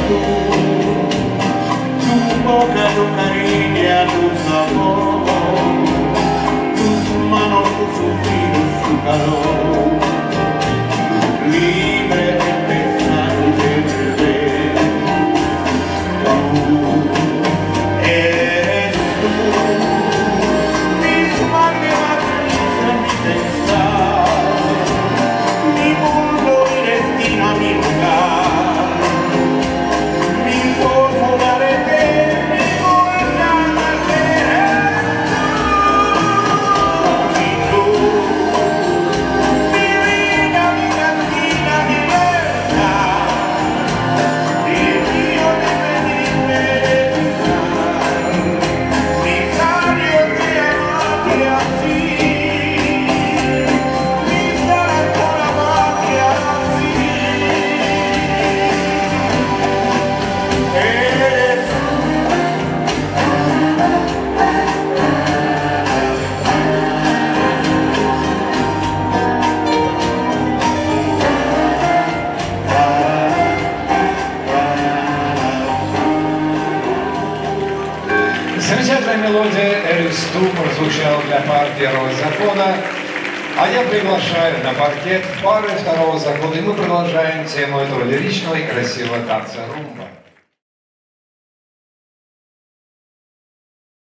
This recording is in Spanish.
tu boca, tu cariño, tu sabor, tus manos, tus suspiros, su calor, libre de pensar y de beber. Tú eres tú, mis lágrimas, mi pensar, mi mundo, mi destino, mi lugar. Замечательная мелодия «Эрис Ту» прозвучала для пар первого закона, а я приглашаю на паркет пары второго закона, и мы продолжаем тему этого лиричного и красивого танца румба.